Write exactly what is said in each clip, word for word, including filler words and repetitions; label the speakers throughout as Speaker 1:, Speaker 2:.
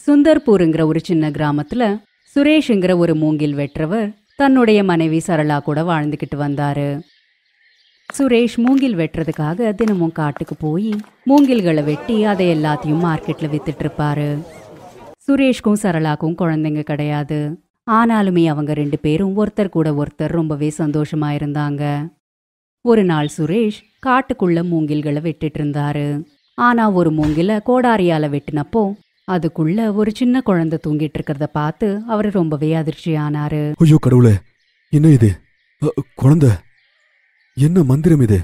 Speaker 1: சுந்தர்பூருங்கிற ஒரு சின்ன கிராமத்துல சுரேஷ்ங்கிற ஒரு மூங்கில் வெட்டுறவர் தன்னுடைய மனைவி சரளா கூட வாழ்ந்துகிட்டு வந்தாரு. சுரேஷ் மூங்கில் வெட்டுறதுக்காக தினமும் காட்டுக்கு போய் மூங்கில்களை வெட்டி அதை எல்லாத்தையும் மார்க்கெட்ல வித்துட்டு இருப்பாரு. சுரேஷ்க்கும் சரளாக்கும் குழந்தைங்க கிடையாது. ஆனாலுமே அவங்க ரெண்டு பேரும் ஒருத்தர் கூட ஒருத்தர் ரொம்பவே சந்தோஷமா இருந்தாங்க. ஒரு நாள் சுரேஷ் காட்டுக்குள்ள மூங்கில்களை வெட்டிட்டு இருந்தாரு. ஆனா ஒரு மூங்கில கோடாரியால வெட்டினப்போ அதுக்குள்ள ஒரு சின்ன குழந்தை தூங்கிட்டு இருக்கிறத பார்த்து அவரு ரொம்பவே அதிர்ச்சியானாரு.
Speaker 2: ஐயோ கடவுளே, என்ன இது? குழந்தை என்ன மந்திரம் இது?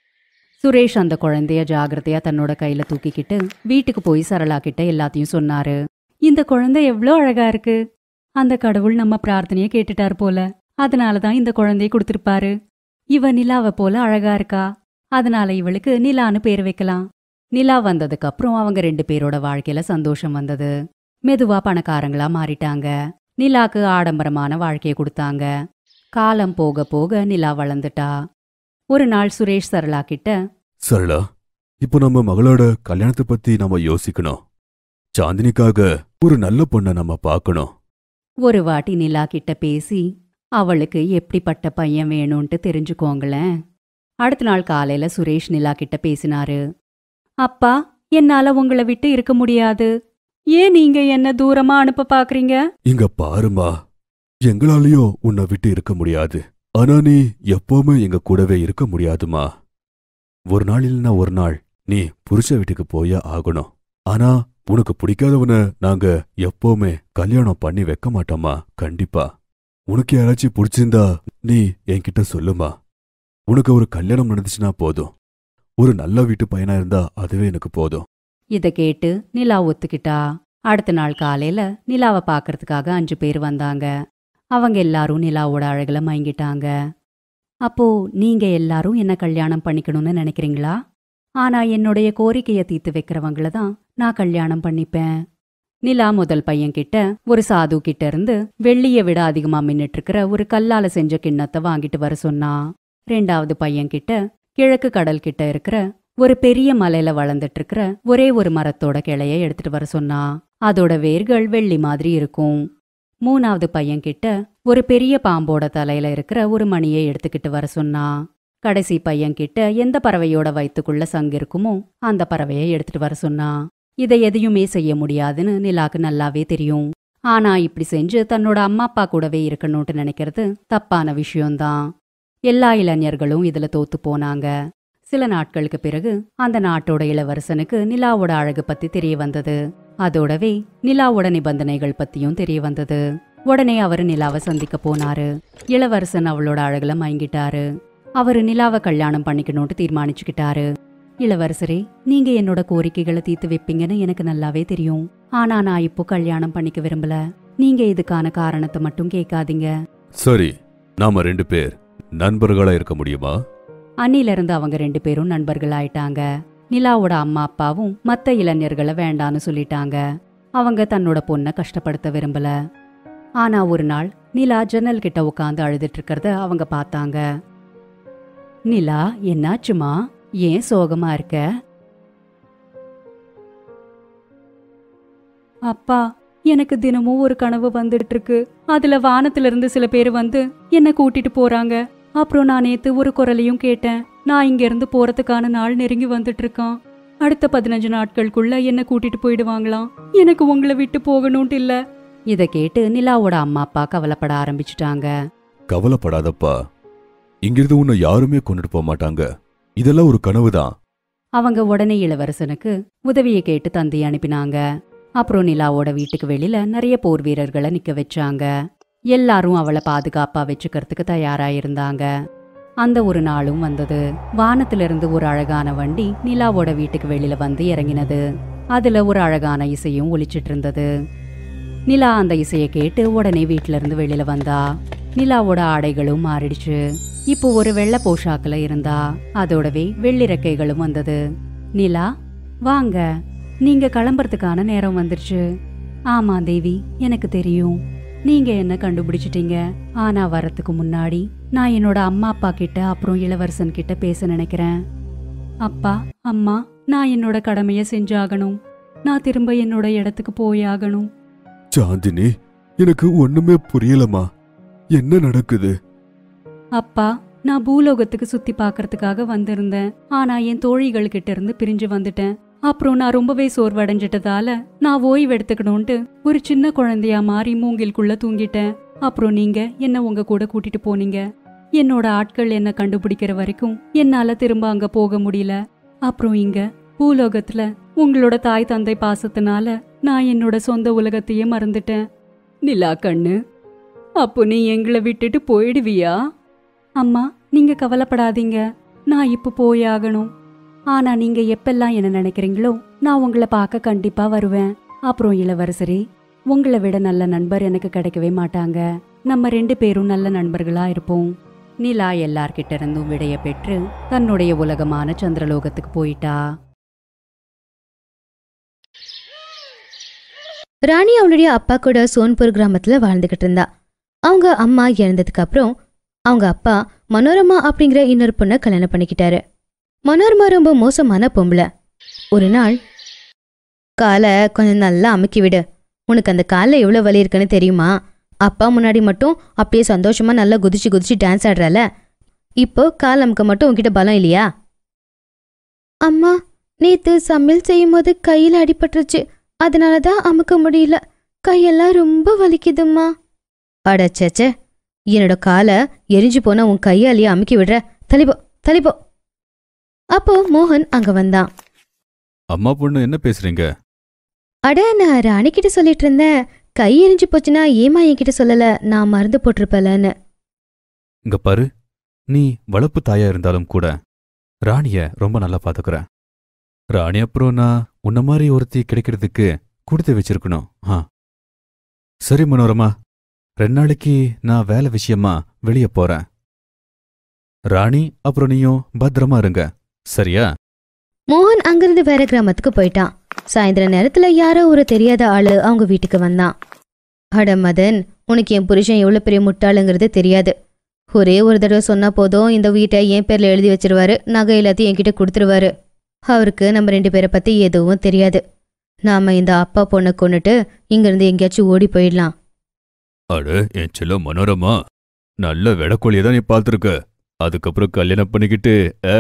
Speaker 1: சுரேஷ் அந்த குழந்தைய ஜாகிரதையா தன்னோட கையில தூக்கிக்கிட்டு வீட்டுக்கு போய் சரளா கிட்ட எல்லாத்தையும் சொன்னாரு. இந்த குழந்தை எவ்வளோ அழகா இருக்கு. அந்த கடவுள் நம்ம பிரார்த்தனைய கேட்டுட்டார் போல. அதனாலதான் இந்த குழந்தைய கொடுத்திருப்பாரு. இவ நிலாவை போல அழகா இருக்கா. அதனால இவளுக்கு நிலான்னு பேர் வைக்கலாம். நிலா வந்ததுக்கு அப்புறம் அவங்க ரெண்டு பேரோட வாழ்க்கையில சந்தோஷம் வந்தது. மெதுவா பணக்காரங்களா மாறிட்டாங்க. நிலாக்கு ஆடம்பரமான வாழ்க்கையை கொடுத்தாங்க. காலம் போக போக நிலா வளர்ந்துட்டா. ஒரு நாள் சுரேஷ் சரளா கிட்ட,
Speaker 2: சரளா, இப்போ நம்ம மகளோட கல்யாணத்தை பத்தி நம்ம யோசிக்கணும். சாந்தினிக்காக ஒரு நல்ல பொண்ணை நம்ம பார்க்கணும்.
Speaker 1: ஒரு வாட்டி நிலா கிட்ட பேசி அவளுக்கு எப்படிப்பட்ட பையன் வேணும்ட்டு தெரிஞ்சுக்கோங்களேன். அடுத்த நாள் காலையில சுரேஷ் நிலா கிட்ட பேசினாரு. அப்பா, என்னால உங்களை விட்டு இருக்க முடியாது. ஏன் நீங்க என்ன தூரமா அனுப்ப பாக்குறீங்க?
Speaker 2: இங்க பாருமா, எங்களாலேயும் உன்னை விட்டு இருக்க முடியாது. ஆனா நீ எப்பவுமே எங்க கூடவே இருக்க முடியாதுமா. ஒரு நாள் இல்லைன்னா ஒரு நாள் நீ புருஷ வீட்டுக்கு போய ஆகணும். ஆனா உனக்கு பிடிக்காதவன நாங்க எப்பவுமே கல்யாணம் பண்ணி வைக்க மாட்டோமா. கண்டிப்பா. உனக்கு யாராச்சும் பிடிச்சிருந்தா நீ என்கிட்ட சொல்லுமா. உனக்கு ஒரு கல்யாணம் நடந்துச்சுன்னா போதும். ஒரு நல்ல வீட்டு பையனா இருந்தா அதுவே எனக்கு போதும்.
Speaker 1: இத கேட்டு நிலா ஒத்துக்கிட்டா. அடுத்த நாள் காலையில நிலாவை பாக்கிறதுக்காக அஞ்சு பேர் வந்தாங்க. அவங்க எல்லாரும் நிலாவோட அழகுல மயங்கிட்டாங்க. அப்போ நீங்க எல்லாரும் என்ன கல்யாணம் பண்ணிக்கணும்னு நினைக்கிறீங்களா? ஆனா என்னுடைய கோரிக்கையை தீர்த்து வைக்கிறவங்கள தான் நான் கல்யாணம் பண்ணிப்பேன். நிலா முதல் பையன் கிட்ட ஒரு சாது கிட்ட இருந்து வெள்ளிய விட அதிகமா மின்னிட்டு இருக்கிற ஒரு கல்லால செஞ்ச கிண்ணத்தை வாங்கிட்டு வர சொன்னா. ரெண்டாவது பையன் கிட்ட கிழக்கு கடல் கிட்ட இருக்கிற ஒரு பெரிய மலையில வளர்ந்துட்டு இருக்கிற ஒரே ஒரு மரத்தோட கிளைய எடுத்துட்டு வர சொன்னா. அதோட வேர்கள் வெள்ளி மாதிரி இருக்கும். மூணாவது பையன் கிட்ட ஒரு பெரிய பாம்போட தலையில இருக்கிற ஒரு மணியை எடுத்துக்கிட்டு வர சொன்னா. கடைசி பையன் கிட்ட எந்த பறவையோட வயித்துக்குள்ள சங்கு இருக்குமோ அந்த பறவையை எடுத்துட்டு வர சொன்னா. இதை எதையுமே செய்ய முடியாதுன்னு நிலாக்கு நல்லாவே தெரியும். ஆனா இப்படி செஞ்சு தன்னோட அம்மா அப்பா கூடவே இருக்கணும்னு நினைக்கிறது தப்பான விஷயம்தான். எல்லா இளைஞர்களும் இதுல தோத்து போனாங்க. சில நாட்களுக்கு பிறகு அந்த நாட்டோட இளவரசனுக்கு நிலாவோட அழகு பத்தி தெரிய வந்தது. அதோடவே நிலாவோட நிபந்தனைகள் பத்தியும் தெரிய வந்தது. உடனே அவரு நிலாவை சந்திக்க போனாரு. இளவரசன் அவளோட அழகுல மயங்கிட்டாரு. அவரு நிலாவை கல்யாணம் பண்ணிக்கணும்னு தீர்மானிச்சுக்கிட்டாரு. இளவரசரே, நீங்க என்னோட கோரிக்கைகளை தீர்த்து வைப்பீங்கன்னு எனக்கு நல்லாவே தெரியும். ஆனா நான் இப்போ கல்யாணம் பண்ணிக்க விரும்பல. நீங்க இதுக்கான காரணத்தை மட்டும் கேட்காதீங்க.
Speaker 2: சரி, நாம ரெண்டு பேர் நண்பர்களா இருக்க முடியுமா?
Speaker 1: அன்னில இருந்து அவங்க ரெண்டு பேரும் நண்பர்கள் ஆயிட்டாங்க. நிலாவோட அம்மா அப்பாவும் மத்த இளைஞர்களை வேண்டான்னு சொல்லிட்டாங்க. அவங்க தன்னோட பொண்ணை கஷ்டப்படுத்த விரும்பல. ஆனா ஒரு நாள் நிலா ஜன்னல் கிட்ட உட்காந்து அழுதுட்டு இருக்கிறத அவங்க பார்த்தாங்க. நிலா, என்னாச்சுமா? ஏன் சோகமா இருக்க? அப்பா, எனக்கு தினமும் ஒரு கனவு வந்துட்டு இருக்கு. அதுல வானத்துல இருந்து சில பேர் வந்து என்ன கூட்டிட்டு போறாங்க. அப்புறம் நான் நேத்து ஒரு குரலையும் கேட்டேன். நான் இங்க இருந்து போறதுக்கான நாள் நெருங்கி வந்துட்டு இருக்கான். அடுத்த பதினஞ்சு நாட்களுக்குள்ள என்ன கூட்டிட்டு போயிடுவாங்களாம். எனக்கு உங்களை விட்டு போகணும்ட்டு இல்ல. இத கேட்டு நிலாவோட அம்மா அப்பா கவலைப்பட ஆரம்பிச்சுட்டாங்க.
Speaker 2: கவலைப்படாதப்பா, இங்கிருந்து உன்னை யாருமே கொண்டுட்டு போக மாட்டாங்க. இதெல்லாம் ஒரு கனவுதான்.
Speaker 1: அவங்க உடனே இளவரசனுக்கு உதவியை கேட்டு தந்தையை அனுப்பினாங்க. அப்புறம் நிலாவோட வீட்டுக்கு வெளியில நிறைய போர் வீரர்களை நிக்க வச்சாங்க. எல்லாரும் அவளை பாதுகாப்பா வச்சுக்கிறதுக்கு தயாராயிருந்தாங்க. அந்த ஒரு நாளும் வந்தது. வானத்திலிருந்து ஒரு அழகான வண்டி நிலாவோட வீட்டுக்கு வெளியில வந்து இறங்கினது. அதுல ஒரு அழகான இசையும் ஒலிச்சிட்டு இருந்தது. நிலா அந்த இசையை கேட்டு உடனே வீட்டுல இருந்து வெளியில வந்தா. நிலாவோட ஆடைகளும் மாறிடுச்சு. இப்போ ஒரு வெள்ளை போஷாக்குல இருந்தா. அதோடவே வெள்ளிறக்கைகளும் வந்தது. நிலா, வாங்க, நீங்க கிளம்புறதுக்கான நேரம் வந்துருச்சு. ஆமா தேவி, எனக்கு தெரியும். நீங்க என்ன கண்டுபிடிச்சிட்டீங்க. ஆனா வரத்துக்கு முன்னாடி நான் என்னோட அம்மா அப்பா கிட்ட அப்புறம் இளவரசன் கிட்ட பேச நினைக்கிறேன். அப்பா, அம்மா, நான் என்னோட கடமைய செஞ்சாகணும். நான் திரும்ப என்னோட இடத்துக்கு போயாகணும்.
Speaker 2: சாந்தினி, எனக்கு ஒண்ணுமே புரியலமா. என்ன நடக்குது?
Speaker 1: அப்பா, நான் பூலோகத்துக்கு சுத்தி பாக்கிறதுக்காக வந்திருந்தேன். ஆனா என் தோழிகள் கிட்ட இருந்து பிரிஞ்சு வந்துட்டேன். அப்புறம் நான் ரொம்பவே சோர்வடைஞ்சிட்டதால நான் ஓய்வு எடுத்துக்கணும்ட்டு ஒரு சின்ன குழந்தையா மாறி மூங்கில்குள்ள தூங்கிட்டேன். அப்புறம் நீங்க என்ன உங்க கூட கூட்டிட்டு போனீங்க. என்னோட ஆட்கள் என்ன கண்டுபிடிக்கிற வரைக்கும் என்னால திரும்ப அங்க போக முடியல. அப்புறம் இங்க பூலோகத்துல உங்களோட தாய் தந்தை பாசத்தினால நான் என்னோட சொந்த உலகத்தையே மறந்துட்டேன். நிலா கண்ணு, அப்போ நீ எங்களை விட்டுட்டு போயிடுவியா? அம்மா, நீங்க கவலைப்படாதீங்க, நான் இப்ப போயாகணும். ஆனா நீங்க எப்பெல்லாம் என்ன நினைக்கிறீங்களோ நான் உங்களை பார்க்க கண்டிப்பா வருவேன். அப்புறம் இளவரசரே, உங்களை விட நல்ல நண்பர் எனக்கு கிடைக்கவே மாட்டாங்க. நம்ம ரெண்டு பேரும் நல்ல நண்பர்களா இருப்போம். நிலா எல்லார்கிட்ட இருந்தும் விடைய பெற்று தன்னுடைய உலகமான சந்திரலோகத்துக்கு போயிட்டா.
Speaker 3: ராணி அவளுடைய அப்பா கூட சோன்பூர் கிராமத்துல வாழ்ந்துகிட்டு இருந்தா. அவங்க அம்மா இறந்ததுக்கு அப்புறம் அவங்க அப்பா மனோரமா அப்படிங்கிற இன்னொரு பொண்ணை கல்யாணம் பண்ணிக்கிட்டாரு. மனோரமா ரொம்ப மோசமான பொம்பளை. ஒரு நாள், காலை கொஞ்சம் நல்லா அமுக்கி விடு, உனக்கு அந்த காலில் எவ்வளோ வலி இருக்குன்னு தெரியுமா? அப்பா முன்னாடி மட்டும் அப்படியே சந்தோஷமா நல்லா குதிச்சு குதிச்சு டான்ஸ் ஆடுறால, இப்போ கால் அமுக்க மட்டும் உன்கிட்ட பலம் இல்லையா? அம்மா, நேத்து சமையல் செய்யும் போது கையில் அடிபட்டுருச்சு, அதனாலதான் அமுக்க முடியல, கையெல்லாம் ரொம்ப வலிக்குதும்மா. அடச்சே, என்னோட காலை எரிஞ்சு போன உன் கையாலேயே அமுக்கி விடுற, தலிபோ தலிபோ. அப்போ மோகன் அங்க வந்தான்.
Speaker 2: அம்மா பொண்ணு என்ன பேசுறீங்க?
Speaker 3: அட, நான் ராணிக்கிட்ட சொல்லிட்டு இருந்தேன், கை எரிஞ்சு போச்சுன்னா ஏமா என்கிட்ட சொல்லல, நான் மருந்து போட்டிருப்பலன்னு.
Speaker 2: இங்க பாரு, நீ வளர்ப்பு தாயா இருந்தாலும் கூட ராணிய ரொம்ப நல்லா பாத்துக்கிற. ராணி அப்புறம் நான் உன்ன மாதிரி ஒருத்தி கிடைக்கிறதுக்கு கொடுத்து வச்சிருக்கணும். ஆ சரி மனோரமா, ரெண்டு நாளைக்கு நான் வேலை விஷயமா வெளியே போறேன். ராணி அப்புறம் நீயும் பத்திரமா இருங்க, சரியா?
Speaker 3: மோகன் அங்கிருந்து வேற கிராமத்துக்கு போயிட்டான். சாயந்தர நேரத்துல யாரோ ஒரு தெரியாத ஆளு அவங்க வீட்டுக்கு வந்தான். அட மதன், உனக்கு என் புருஷன் எவ்வளவு பெரிய முட்டாளுங்கிறது தெரியாது. ஒரே ஒரு தடவை சொன்னா போதும், இந்த வீட்டை என் பேர்ல எழுதி வச்சிருவாரு, நகை எல்லாத்தையும் என்கிட்ட கொடுத்துருவாரு. அவருக்கு நம்ம ரெண்டு பேரை பத்தி எதுவும் தெரியாது. நாம இந்த அப்பா பொண்ணை கொண்டுட்டு இங்கிருந்து எங்கேயாச்சும் ஓடி போயிடலாம்.
Speaker 2: அட என் செல்ல மனோரமா, நல்ல வெடக்கோழியதான் நீ பாத்துருக்க. அதுக்கப்புறம் கல்யாணம் பண்ணிக்கிட்டு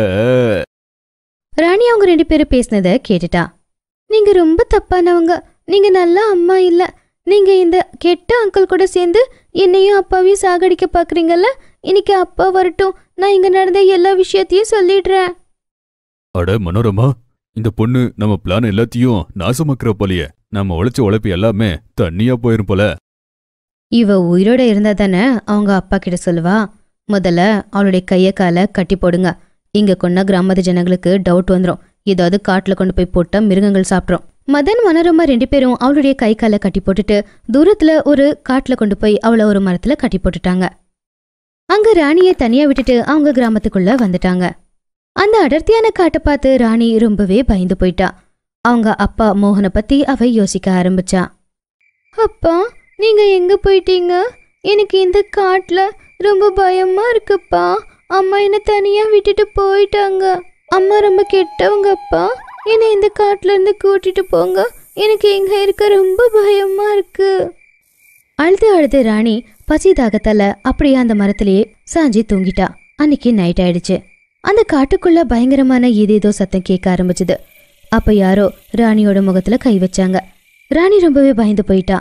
Speaker 3: ராணி அவங்க ரெண்டு பேரும் பேசினத கேட்டுட்டா. நீங்க ரொம்ப தப்பானவங்க, நீங்க நல்ல அம்மா இல்ல. நீங்க இந்த கெட்ட அங்கிள் கூட சேர்ந்து என்னையும் அப்பாவையும் சாகடிக்க பாக்குறீங்கல்ல. இன்னைக்கு அப்பா வரட்டும், நான் இங்க நடந்த எல்லா விஷயத்தையும் சொல்லிடுறேன்.
Speaker 2: அட மனோரமா, இந்த பொண்ணு நம்ம பிளான் எல்லாத்தையும் நாசமாக்குற போலியே. நம்ம உழைச்ச உழைப்பு எல்லாமே தண்ணியா போயிரும் போல.
Speaker 3: இவ உயிரோட இருந்தா தானே அவங்க அப்பா கிட்ட சொல்லுவா. முதல்ல அவளுடைய கைய காலை கட்டி போடுங்க. இங்க கொண்டா கிராமத்து ஜனங்களுக்கு டவுட் வந்துடும், ஏதாவது காட்டுல கொண்டு போய் போட்டா மிருகங்கள் சாப்பிட்றோம். மதன் மனோரமா ரெண்டு பேரும் அவளுடைய கை காலை கட்டி போட்டுட்டு தூரத்துல ஒரு காட்டுல கொண்டு போய் அவளை ஒரு மரத்துல கட்டி போட்டுட்டாங்க. அங்க ராணியை தனியா விட்டுட்டு அவங்க கிராமத்துக்குள்ள வந்துட்டாங்க. அந்த அடர்த்தியான காட்டை பார்த்து ராணி ரொம்பவே பயந்து போயிட்டா. அவங்க அப்பா மோகனை பத்தி அவ யோசிக்க ஆரம்பிச்சா. அப்பா, நீங்க எங்க போயிட்டீங்க? எனக்கு இந்த காட்டுல ரொம்ப பயமா இருக்குப்பா. அம்மா என்ன தனியா விட்டுட்டு போயிட்டாங்க. அம்மா ரொம்ப கெட்டவங்கப்பா. என்னை இந்த காட்டுல இருந்து கூட்டிட்டு போங்க, எனக்கு எங்க இருக்க ரொம்ப பயமா இருக்கு. அழுது அழுது ராணி பசி தாகத்தால அப்படியே அந்த மரத்திலேயே சாஞ்சி தூங்கிட்டா. அன்னைக்கு நைட் ஆயிடுச்சு. அந்த காட்டுக்குள்ள பயங்கரமான ஏதேதோ சத்தம் கேட்க ஆரம்பிச்சுது. அப்ப யாரோ ராணியோட முகத்துல கை வச்சாங்க. ராணி ரொம்பவே பயந்து போயிட்டா.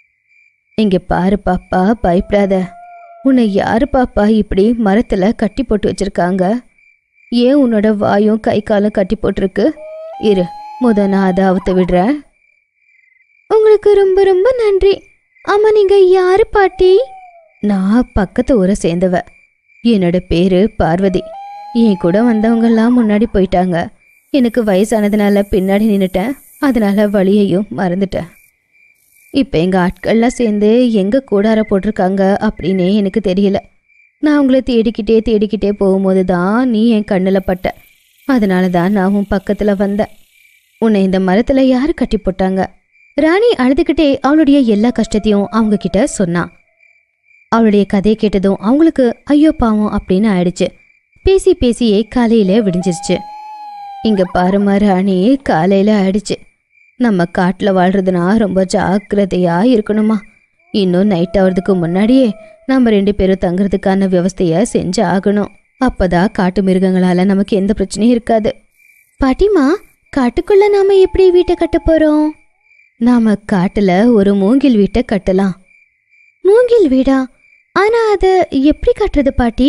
Speaker 3: இங்க பாரு பாப்பா, பயப்படாத. உன்னை யாரு பாப்பா இப்படி மரத்துல கட்டி போட்டு வச்சிருக்காங்க? ஏன் உன்னோட வாயும் கை காலும் கட்டி போட்டிருக்கு? இரு, முத நான் அதை அவுத்து விடுறேன். உங்களுக்கு ரொம்ப ரொம்ப நன்றி. ஆமா, நீங்க யாரு பாட்டி? நான் பக்கத்து ஊரை சேர்ந்தவ. என்னோட பேரு பார்வதி. என் கூட வந்தவங்கெல்லாம் முன்னாடி போயிட்டாங்க. எனக்கு வயசானதுனால பின்னாடி நின்னுட்டேன். அதனால வழியையும் மறந்துட்டேன். இப்போ எங்கள் ஆட்கள்லாம் சேர்ந்து எங்கே கூடார போட்டிருக்காங்க அப்படின்னே எனக்கு தெரியல. நான் உங்களை தேடிக்கிட்டே தேடிக்கிட்டே போகும்போது தான் நீ என் கண்ணில் பட்ட. அதனால தான் நான் உன் பக்கத்தில் வந்தேன். உன்னை இந்த மரத்தில் யார் கட்டி போட்டாங்க? ராணி அழுதுகிட்டே அவளுடைய எல்லா கஷ்டத்தையும் அவங்க கிட்ட சொன்னான். அவளுடைய கதையை கேட்டதும் அவங்களுக்கு ஐயோ பாவம் அப்படின்னு ஆயிடுச்சு. பேசி பேசியே காலையில விடிஞ்சிருச்சு. இங்க பாருமா ராணி, காலையில ஆயிடுச்சு. நம்ம காட்டுல வாழ்றதுனா ரொம்ப ஜாக்கிரதையா இருக்கணுமா. இன்னும் நைட் ஆகிறதுக்கு முன்னாடியே நம்ம ரெண்டு பேரும் தங்குறதுக்கான வியவஸ்தைய செஞ்சு ஆகணும். அப்பதான் காட்டு மிருகங்களால நமக்கு எந்த பிரச்சனையும் இருக்காது. பாட்டிமா, காட்டுக்குள்ள நாம எப்படி வீட்டை கட்ட போறோம்? நாம காட்டுல ஒரு மூங்கில் வீட்டை கட்டலாம். மூங்கில் வீடா? ஆனா அத எப்படி கட்டுறது பாட்டி?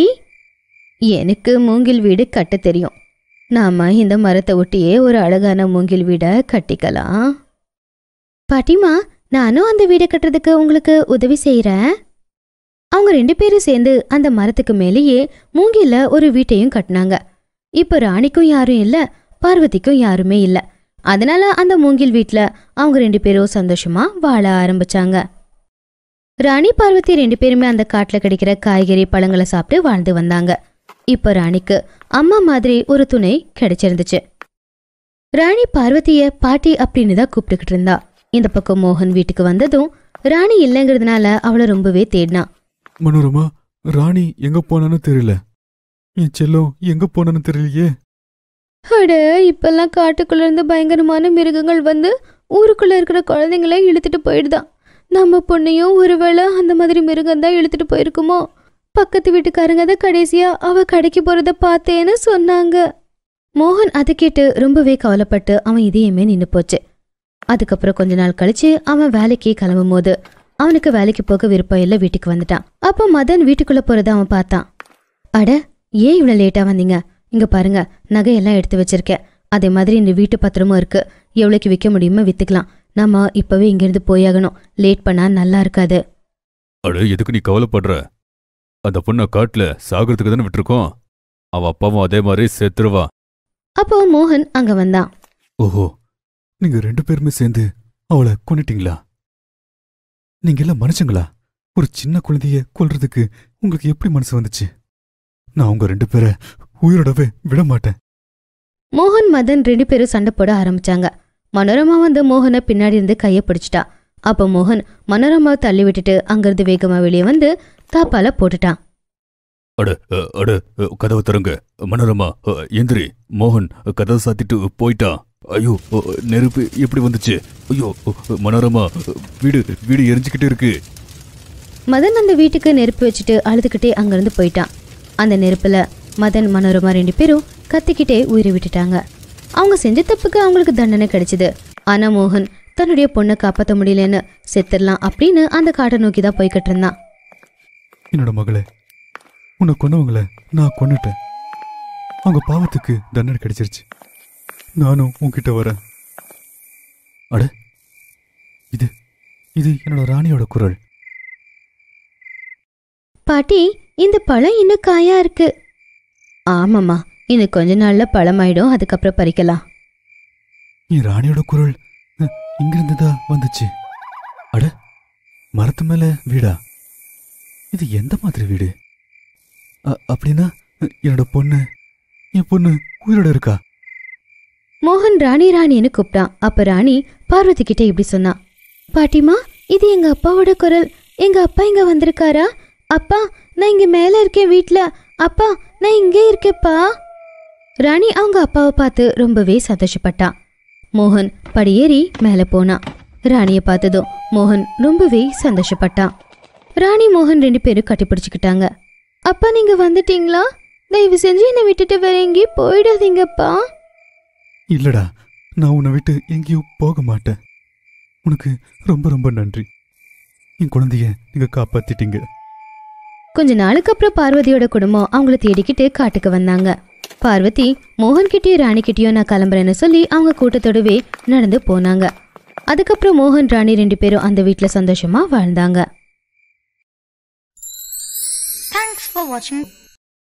Speaker 3: எனக்கு மூங்கில் வீடு கட்ட தெரியும். நாம இந்த மரத்தை ஒட்டியே ஒரு அழகான மூங்கில் வீடை கட்டிக்கலாம். பாட்டிமா, நானும் அந்த வீடை கட்டுறதுக்கு உங்களுக்கு உதவி செய்யறேன். அவங்க ரெண்டு பேரும் சேர்ந்து அந்த மரத்துக்கு மேலேயே மூங்கில ஒரு வீட்டையும் கட்டினாங்க. இப்ப ராணிக்கும் யாரும் இல்ல, பார்வதிக்கும் யாருமே இல்ல. அதனால அந்த மூங்கில் வீட்ல அவங்க ரெண்டு பேரும் சந்தோஷமா வாழ ஆரம்பிச்சாங்க. ராணி பார்வதி ரெண்டு பேருமே அந்த காட்டுல கிடைக்கிற காய்கறி பழங்களை சாப்பிட்டு வாழ்ந்து வந்தாங்க. இப்ப ராணிக்கு அம்மா மாதிரி ஒரு துணை கிடைச்சிருந்துச்சு. ராணி பார்வதிய பாட்டி அப்படின்னு தான் கூப்பிட்டுக்கிட்டு இருந்தா. இந்த பக்கம் மோகன் வீட்டுக்கு வந்ததும் ராணி இல்லைங்கிறதுனால அவளை ரொம்பவே தேடினா.
Speaker 2: மனோரமா, ராணி எங்க போனான்னு தெரியல. என் செல்லம் எங்க போனான்னு தெரியலையே.
Speaker 3: அட, இப்பெல்லாம் காட்டுக்குள்ள இருந்து பயங்கரமான மிருகங்கள் வந்து ஊருக்குள்ள இருக்கிற குழந்தைங்களை இழுத்துட்டு போயிடுதான். நம்ம பொண்ணையும் ஒருவேளை அந்த மாதிரி மிருகம் தான் இழுத்துட்டு போயிருக்குமோ. பக்கத்து வீட்டுக்காரங்க தான் கடைசியா அவ கடைக்கு போறத பார்த்தேன்னு சொன்னாங்க. மோகன் அதை கேட்டு ரொம்பவே கவலைப்பட்டு அவன் இதயமே நின்று போச்சு. அதுக்கப்புறம் கொஞ்ச நாள் கழிச்சு அவன் வேலைக்கு கிளம்பும் போது அவனுக்கு வேலைக்கு போக விருப்பம் இல்லை, வீட்டுக்கு வந்துட்டான். அப்போ மதன் வீட்டுக்குள்ள போறத அவன் பார்த்தான். அட, ஏன் இவ்வளவு லேட்டா வந்தீங்க? இங்க பாருங்க, நகையெல்லாம் எடுத்து வச்சிருக்கேன். அதே மாதிரி இந்த வீட்டு பத்திரமும் இருக்கு. எவ்வளவுக்கு விற்க முடியுமோ வித்துக்கலாம். நாம இப்பவே இங்கிருந்து போயாகணும். லேட் பண்ணா நல்லா இருக்காது.
Speaker 2: அட, எதுக்கு நீ கவலைப்படுற? அந்த பொண்ணை காட்டுல சாகிறதுக்கு தானே விட்டுருக்கோம். அவ அப்பாவும் அதே மாதிரி செத்துருவா.
Speaker 3: அப்போ மோகன் அங்க வந்தான்.
Speaker 2: ஓஹோ, நீங்க ரெண்டு பேருமே சேர்ந்து அவளை கொன்னுட்டீங்களா? நீங்க எல்லாம் மனுஷங்களா? ஒரு சின்ன குழந்தைய கொல்றதுக்கு உங்களுக்கு எப்படி மனசு வந்துச்சு? நான் உங்க ரெண்டு பேரை உயிரோடவே விட மாட்டேன்.
Speaker 3: மோகன் மதன் ரெண்டு பேரும் சண்டை போட ஆரம்பிச்சாங்க. மனோரமா வந்து மோகனை பின்னாடி இருந்து கைய பிடிச்சிட்டா. அப்ப மோகன் மனோரமாவை தள்ளி விட்டுட்டு அங்கிருந்து வேகமா வெளியே வந்து தாப்பால போட்டுட்டான்.
Speaker 2: அட அட கதவு தரங்க. மனோரமா எந்திரி. மோகன் கதவை சாத்திட்டு போயிட்டான். ஐயோ, நெருப்பு எப்படி வந்துச்சு? ஐயோ மனோரமா, வீடு வீடு எரிஞ்சுக்கிட்டே இருக்கு.
Speaker 3: மதன் அந்த வீட்டுக்கு நெருப்பு வச்சுட்டு அழுதுகிட்டே அங்கிருந்து போயிட்டான். அந்த நெருப்புல மதன் மனோரமா ரெண்டு பேரும் கத்திக்கிட்டே உயிரை விட்டுட்டாங்க. அவங்க செஞ்ச தப்புக்கு அவங்களுக்கு தண்டனை கிடைச்சது. ஆனா மோகன் தன்னுடைய பொண்ணை காப்பாற்ற முடியலன்னு செத்துடலாம் அப்படின்னு அந்த காட்டை நோக்கி தான் போய்கிட்டு இருந்தான்.
Speaker 2: என்னோட மகளே, உன்னை கொன்னவங்கள நான் கொன்னுட்டேன். அவங்க பாவத்துக்கு தண்டனை கிடைச்சிருச்சு. நானும் உன்கிட்ட வரேன். அட, இது இது என்னோட ராணியோட குரல்.
Speaker 3: பாட்டி, இந்த பழம் இன்னும் காயா இருக்கு. ஆமாம்மா, இன்னும் கொஞ்ச நாள்ல பழமாயிடும். அதுக்கப்புறம் பறிக்கலாம்.
Speaker 2: என் ராணியோட குரல் இங்கிருந்துதான் வந்துச்சு. அட, மரத்து மேல வீடா? இது எந்த மாதிரி வீடு? அப்படின்னா என்னோட பொண்ணு என் பொண்ணு உயிரோட இருக்கா?
Speaker 3: மோகன் ராணி ராணின்னு கூப்பிட்டான். அப்ப ராணி பார்வதி கிட்ட இப்படி சொன்னா. பாட்டிமா, இது எங்க அப்பாவோட குரல். எங்க அப்பா இங்க வந்திருக்காரா? அப்பா, நான் இங்க மேல இருக்கேன் வீட்டுல. அப்பா, நான் இங்கே இருக்கேப்பா. ராணி அவங்க அப்பாவை பார்த்து ரொம்பவே சந்தோஷப்பட்டான். மோகன் படியேறி மேல போனான். ராணிய பார்த்ததும் மோகன் ரொம்பவே சந்தோஷப்பட்டான். ராணி மோகன் ரெண்டு பேரும் கட்டிப்பிடிச்சுக்கிட்டாங்க. அப்பா, நீங்க வந்துட்டீங்களா? தயவு செஞ்சு என்னை விட்டுட்டு வேற எங்கேயும் போயிடாதீங்கப்பா.
Speaker 2: இல்லடா, நான் உன்னை விட்டு எங்கேயும் போக மாட்டேன். உனக்கு ரொம்ப ரொம்ப நன்றி. என் குழந்தைய நீங்க காப்பாத்திட்டீங்க.
Speaker 3: கொஞ்ச நாளுக்கு அப்புறம் பார்வதியோட குடும்பம் அவங்கள தேடிக்கிட்டு காட்டுக்கு வந்தாங்க. பார்வதி மோகன் கிட்டயும் ராணி கிட்டயும் நான் கிளம்புறேன்னு சொல்லி அவங்க கூட்டத்தோடவே நடந்து போனாங்க. அதுக்கப்புறம் மோகன் ராணி ரெண்டு பேரும் அந்த வீட்டுல சந்தோஷமா வாழ்ந்தாங்க.
Speaker 4: Thanks for watching.